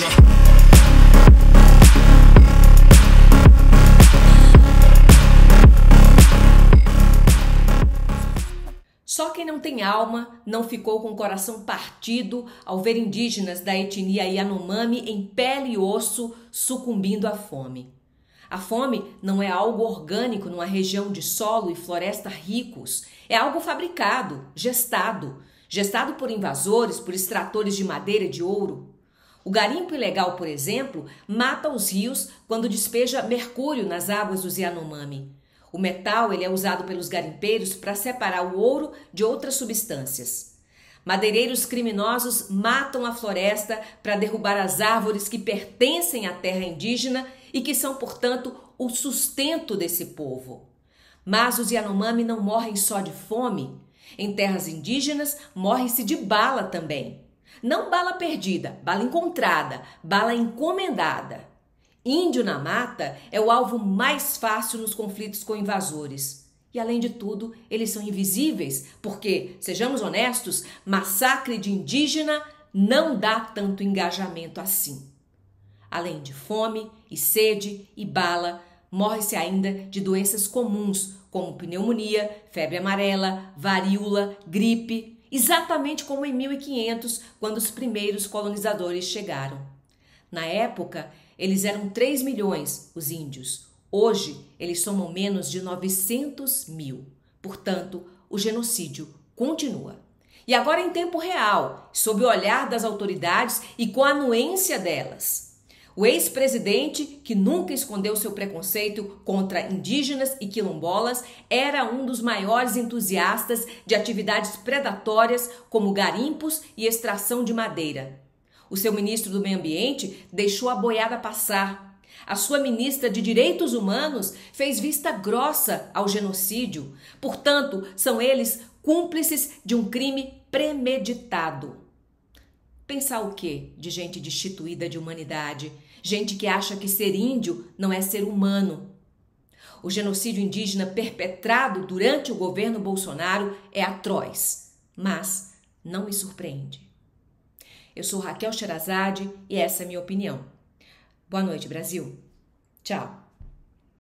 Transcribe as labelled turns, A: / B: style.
A: Só quem não tem alma não ficou com o coração partido ao ver indígenas da etnia Yanomami em pele e osso sucumbindo à fome. A fome não é algo orgânico numa região de solo e floresta ricos, é algo fabricado, gestado por invasores, por extratores de madeira e de ouro. O garimpo ilegal, por exemplo, mata os rios quando despeja mercúrio nas águas dos Yanomami. O metal ele é usado pelos garimpeiros para separar o ouro de outras substâncias. Madeireiros criminosos matam a floresta para derrubar as árvores que pertencem à terra indígena e que são, portanto, o sustento desse povo. Mas os Yanomami não morrem só de fome. Em terras indígenas, morre-se de bala também. Não bala perdida, bala encontrada, bala encomendada. Índio na mata é o alvo mais fácil nos conflitos com invasores. E, além de tudo, eles são invisíveis, porque, sejamos honestos, massacre de indígena não dá tanto engajamento assim. Além de fome e sede e bala, morre-se ainda de doenças comuns, como pneumonia, febre amarela, varíola, gripe, exatamente como em 1500, quando os primeiros colonizadores chegaram. Na época, eles eram 3 milhões, os índios. Hoje, eles somam menos de 900 mil. Portanto, o genocídio continua. E agora em tempo real, sob o olhar das autoridades e com a anuência delas. O ex-presidente, que nunca escondeu seu preconceito contra indígenas e quilombolas, era um dos maiores entusiastas de atividades predatórias como garimpos e extração de madeira. O seu ministro do Meio Ambiente deixou a boiada passar. A sua ministra de Direitos Humanos fez vista grossa ao genocídio. Portanto, são eles cúmplices de um crime premeditado. Pensar o quê de gente destituída de humanidade? Gente que acha que ser índio não é ser humano. O genocídio indígena perpetrado durante o governo Bolsonaro é atroz, mas não me surpreende. Eu sou Raquel Sherazade e essa é a minha opinião. Boa noite, Brasil. Tchau.